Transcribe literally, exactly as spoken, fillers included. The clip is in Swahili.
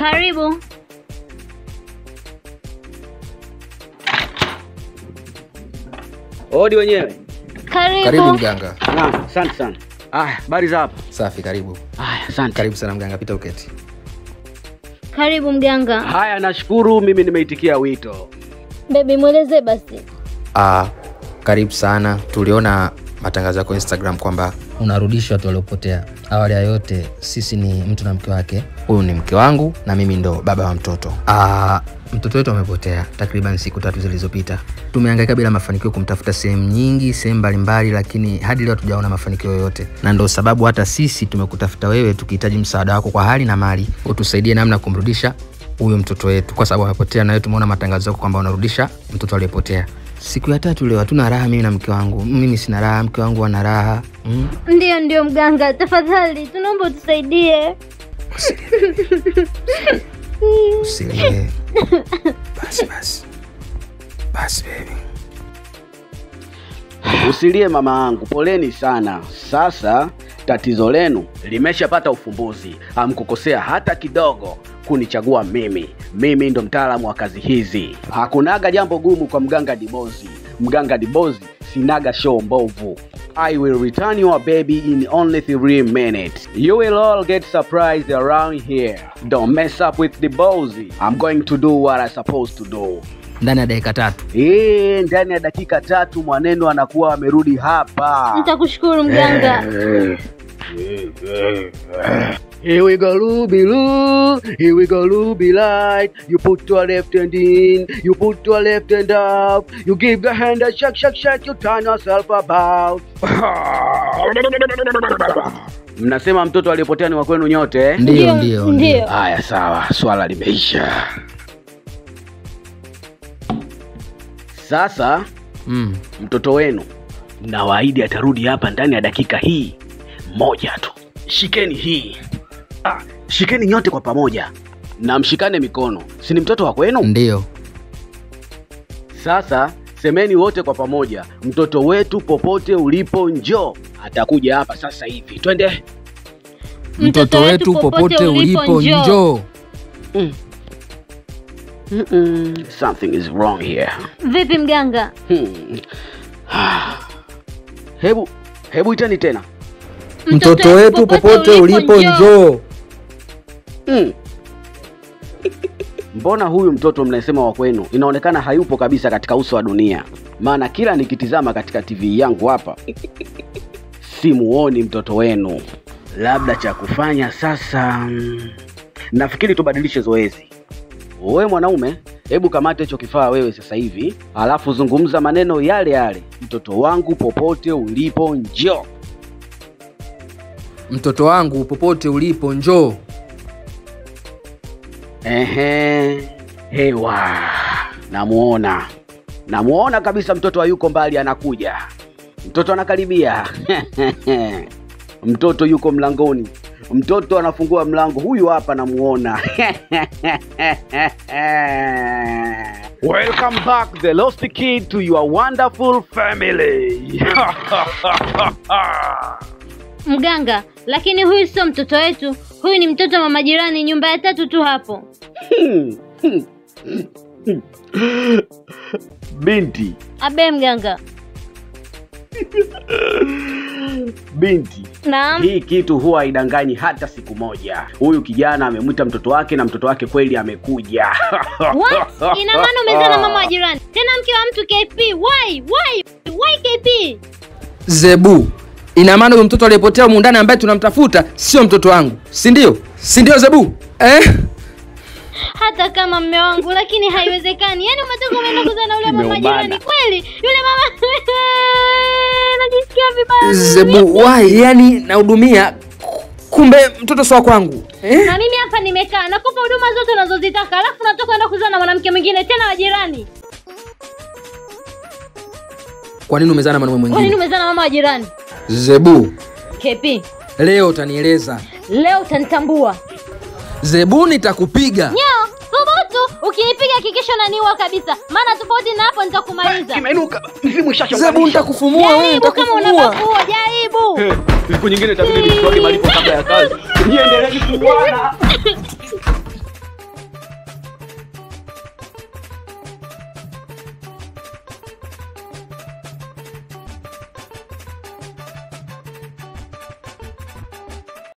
Karibu. Odi wenyewe. Karibu. Karibu mganga. Naam, asante sana. Ah, habari za hapa? Safi, karibu. Ah, asante. Karibu sana mganga, pita uketi. Karibu mganga. Haya, nashukuru, mimi nimeitikia wito. Baby, mweleze basi. Ah, karibu sana. Tuliona matangazo yako Instagram kwamba unarudisha watu waliopotea. Awali ya yote, sisi ni mtu na mke wake. Huyu ni mke wangu na mimi ndo baba wa mtoto. Ah, mtoto wetu amepotea takriban siku tatu zilizopita. Tumehangaika bila mafanikio kumtafuta sehemu nyingi, sehemu mbalimbali, lakini hadi leo hatujaona mafanikio yoyote. Na ndio sababu hata sisi tumekutafuta wewe tukihitaji msaada wako kwa hali na mali. Utusaidie namna kumrudisha huyo mtoto wetu kwa sababu amepotea, na wewe tumeona matangazo yako kwamba unarudisha mtoto aliyepotea. Siku ya tatu leo hatuna raha mimi na mke wangu. Mimi sina raha, mke wangu ana raha. Mm? Ndio ndio mganga, tafadhali tunaomba utusaidie. Usilie. Basi basi. Basi baby. Usilie mama yangu, poleni sana. Sasa tatizo lenu limeshapata ufumbuzi. Hamkukosea hata kidogo kunichagua mimi. Mimi ndo mtaalamu wa kazi hizi. Hakunaga jambo gumu kwa mganga Dibozi. Mganga Dibozi sinaga show mbovu. I will return your baby in only three minutes. You will all get surprised around here. Don't mess up with Dibozi. I'm going to do what I'm supposed to do. Ndani ya dakika tatu. Eh, ndani ya dakika tatu mwaneno anakuwa amerudi hapa. Nitakushukuru mganga. Here we go, Ruby Loo. Here we go, Ruby Light. You put your left hand in, you put your left hand up. You give the hand a shake, shake, shake. You turn yourself about. Mnasema mtoto aliyepotea ni wa kwenu nyote? Ndio, ndio, ndio. Haya, sawa, swala limeisha. Sasa mm. mtoto wenu nawaahidi atarudi hapa ndani ya dakika hii moja tu. Shikeni hii. Ah, shikeni nyote kwa pamoja na mshikane mikono. Si ni mtoto wa kwenu? Ndio. Sasa semeni wote kwa pamoja, mtoto wetu popote ulipo njoo. Atakuja hapa sasa hivi. Twende. Mtoto wetu popote ulipo njoo. Mm. Mm -mm. Something is wrong here. Vipi mganga? Hmm. Hebu, hebu itani tena. Mtoto wetu popote ulipo njoo. Mm. Mbona huyu mtoto mnasema wa kwenu inaonekana hayupo kabisa katika uso wa dunia? Maana kila nikitizama katika T V yangu hapa simuoni mtoto wenu. Labda cha kufanya sasa, nafikiri tubadilishe zoezi. Wewe mwanaume, hebu kamata hicho kifaa wewe sasa hivi, alafu zungumza maneno yale yale. Mtoto wangu popote ulipo njoo. Mtoto wangu popote ulipo njoo. Ehe, hewa. Namuona. Namuona kabisa mtoto hayuko mbali, anakuja. Mtoto anakaribia. Mtoto yuko mlangoni. Mtoto anafungua mlango. Huyu hapa namuona. Welcome back the lost kid to your wonderful family. Mganga, lakini huyu sio mtoto wetu. Huyu ni mtoto wa mama jirani, nyumba ya tatu tu hapo. Binti. Abe mganga. Binti. Naam. Hii kitu huwa haidanganyi hata siku moja. Huyu kijana amemwita mtoto wake na mtoto wake kweli amekuja. What? Ina maana umezaa na mama jirani? Tena mke wa mtu K P. Why? Why? Why K P? Zebu, ina maana huyo mtoto aliyepotea humu ndani ambaye tunamtafuta sio mtoto wangu. Si ndio? Si ndio Zebu? Eh? Hata kama mume wangu, lakini haiwezekani. Yaani umetoka umeenda kuzaa na yule mama jirani kweli? Yule mama najisikia vibaya. Zebu, why? Yaani nahudumia kumbe mtoto sio kwangu. Eh? Na mimi hapa nimekaa nakupa huduma zote unazozitaka, alafu natoka kwenda kuzaa na mwanamke mwingine tena wa jirani. Kwa nini umezaa na mwanaume mwingine? Kwa nini umezaa na mama wa jirani? Zebu, K P, leo utanieleza. Leo utanitambua. Zebu, nitakupiga. Nyo, thubutu, ukinipiga hakikisha unaniua kabisa. Maana tofauti na hapo nitakumaliza. Kimeinuka, mzimu shasha. Zebu, nitakufumua wewe, nitakufumua. Kama unabakua, jaribu. Siku nyingine itabidi nisitoke malipo kabla ya kazi. Niendelee kukuona.